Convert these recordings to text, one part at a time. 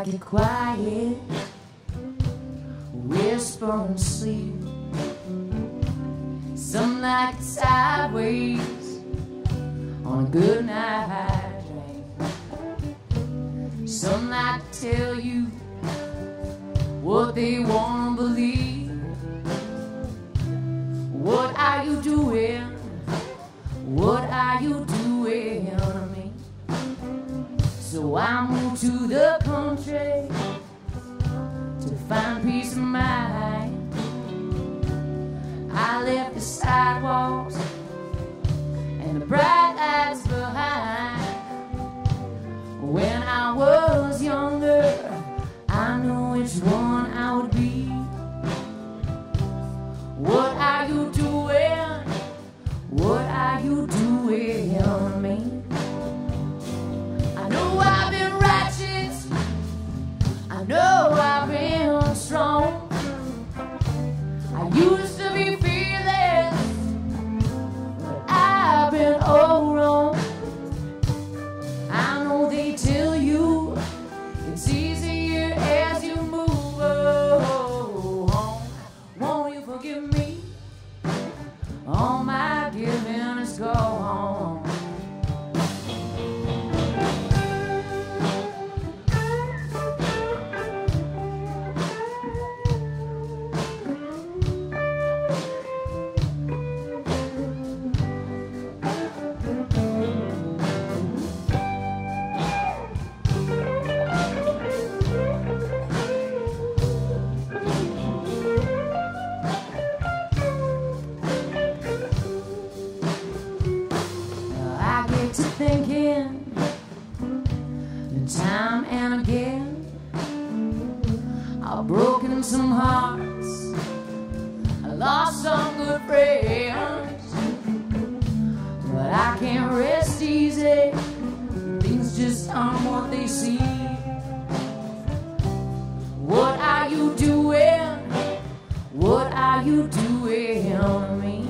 like it quiet, whisper and sleep. Some like it sideways on a good night drink. Some like to tell you what they want to believe. What are you doing? What are you doing to me? So I moved to the country to find peace of mind. I left the sidewalks and the bright lights behind. When I was younger, I knew which one I would be. What are you doing? What are you doing to me? I know I've been righteous, I know I've been strong. I used to be fearless, but I've been all wrong. I know they tell you it's easier as you move on. Won't you forgive me? All my giving is gone. To thinking time and again, I've broken some hearts, I lost some good friends, but I can't rest easy. Things just aren't what they seem. What are you doing? What are you doing to me?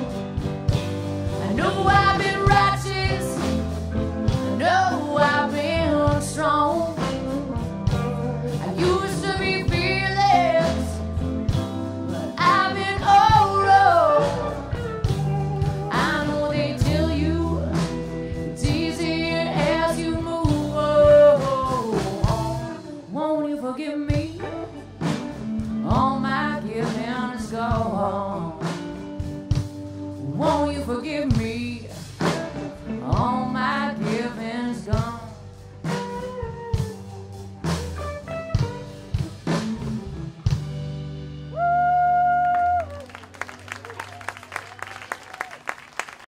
I know I've been righteous, no, I've been strong. I used to be fearless, but I've been all wrong. I know they tell you it's easier as you move on. Won't you forgive me? All my giving is gone.